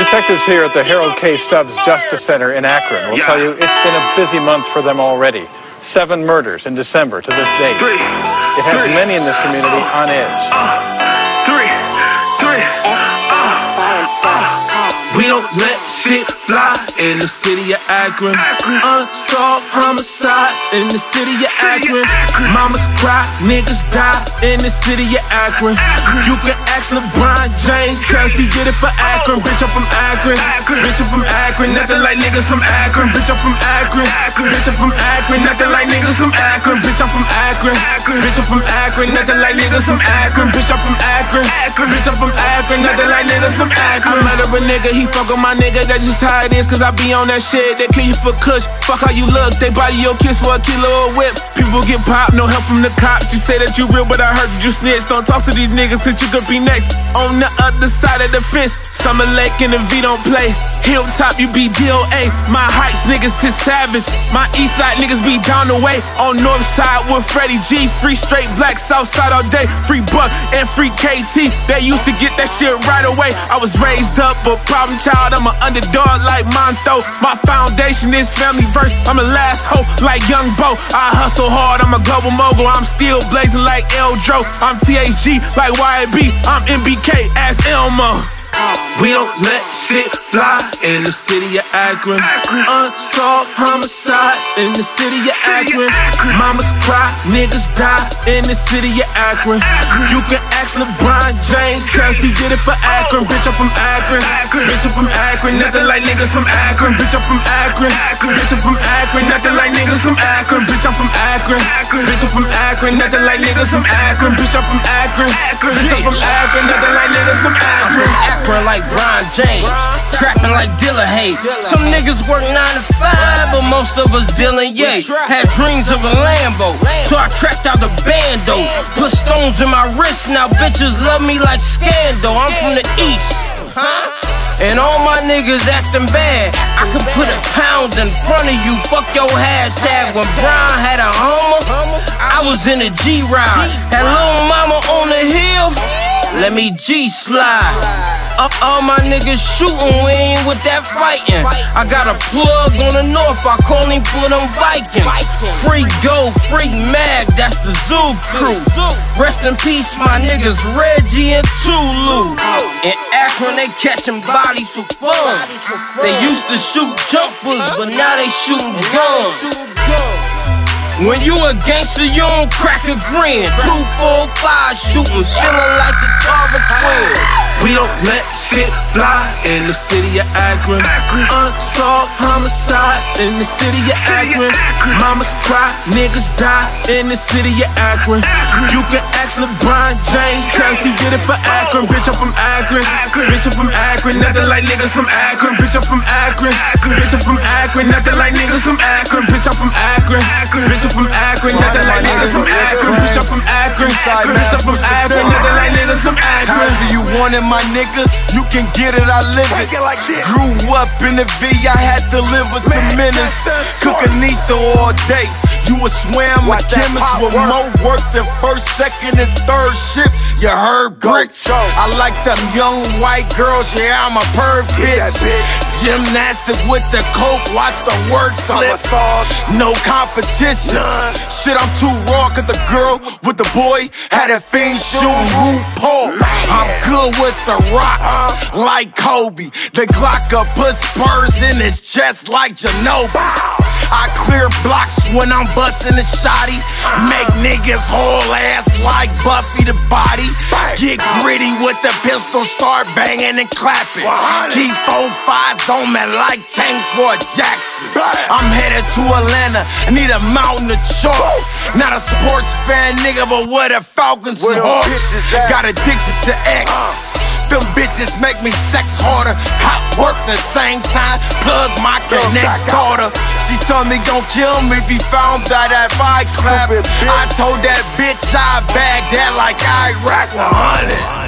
Detectives here at the Harold K. Stubbs Justice Center in Akron will tell you it's been a busy month for them already. 7 murders in December to this date. It has many in this community on edge. We don't let shit fly in the city of Akron. Unsolved homicides in the city of Akron. Mamas cry, niggas die in the city of Akron. You can ask LeBron James, cause he did it for Akron. Bitch, I'm from Akron. Bitch, I'm from Akron. Nothing like niggas from Akron. Bitch, I'm from Akron. Bitch, I'm from Akron. Nothing like niggas from Akron. Bitch, I'm from Akron. Bitch, I'm from Akron. Nothing like niggas from Akron. Bitch, I'm from Akron. Bitch, I'm from Akron. Nothing like niggas from Akron. I murder a nigga, he fuck with my nigga, that's just how it is. Cause I be on that shit, they kill you for kush. Fuck how you look, they body your kiss for a kilo of whip. People get popped, no help from the cops. You say that you real, but I heard that you snitch. Don't talk to these niggas since you could be next. On the other side of the fence, Summer Lake and the V don't play. Hilltop, you be DOA. My Heights niggas is savage. My East Side niggas be down the way. On North Side with Freddie G. Free straight black, South Side all day. Free Buck and free KT. They used to get that shit right away. I was raised up a problem child. I'm an underdog like Monto. My foundation is family first. I'm a last hope like Young Bo. I hustle hard, I'm a global mogul. I'm still blazing like Eldro. I'm THG like YB. I'm MBK, ask Elmo. We don't let shit fly in the city of Akron. Unsolved homicides in the city of Akron. Mamas cry, niggas die in the city of Akron. You can ask LeBron James, cause he did it for Akron. Bitch, I'm from Akron. Bitch, I'm from Akron. Nothing like niggas from Akron. Bitch, I'm from Akron. Bitch, I'm from Akron. Nothing like niggas from Akron. Bitch, I'm from Akron. Bitch, I'm from Akron. Nothing like niggas from Akron. Bitch, I'm from Akron. Bitch, I'm from Akron. Nothing like niggas from Akron. Akron like Brian James, trapping like Dilla Hayes. Some niggas work 9 to 5, but most of us dealing yay. Had dreams of a Lambo, so I trapped out the bando. Put stones in my wrist, now bitches love me like Scandal. I'm from the East, and all my niggas acting bad. I could put a pound in front of you, fuck your hashtag. When Brian had a Hummer, I was in a G-Ride. Had Lil Mama on the hill, let me G-slide. All my niggas shootin', we ain't with that fightin'. I got a plug on the north, I call him for them Vikings. Free Go, free Mag, that's the Zoo crew. Rest in peace, my niggas Reggie and Tulu. In Akron, they catchin' bodies for fun. They used to shoot jumpers, but now they shootin' guns. When you a gangster, you don't crack a grin. 2, 4, 5 shootin', feelin' like the Tarver twins. We don't let shit fly in the city of Akron. Unsolved homicides in the city of Akron. Mamas cry, niggas die in the city of Akron. You can ask LeBron James, cause he did it for Akron. Bitch, I'm from Akron. Bitch, I'm from Akron. Nothing like niggas from Akron. Bitch, I'm from Akron. Bitch, I'm from Akron. Nothing like niggas from Akron. Bitch, I'm from Akron. Bitch, I'm from Akron. Nothing like niggas from Akron. Bitch, I'm from Akron. Bitch, I'm from Akron. Nothing like niggas from Akron. However you want it, my nigga, you can get it, I live it. Grew up in the V, I had to live with the menace. Cooking Ether all day. You a swam, a chemist with more work than first, second, and third shift. You heard bricks? I like them young white girls, yeah, I'm a perv bitch. Gymnastic with the coke, watch the work flip. No competition. Shit, I'm too raw, cause the girl with the boy had a fiend shooting RuPaul. I'm good with the rock, like Kobe. The Glock up, put spurs in his chest like Ginobili. I clear blocks when I'm bustin' a shotty. Make niggas haul ass like Buffy the Body. Get gritty with the pistol, start banging and clapping. Keep 4 5s on me like chains for a Jackson. I'm headed to Atlanta, I need a mountain to chalk. Not a sports fan nigga, but with a Falcons and Hawks. Got addicted to X. Them bitches make me sex harder. Hot work the same time. Plug my next daughter. She told me gon' kill me if he found out that I clap. I told that bitch I bagged that like Iraq 100.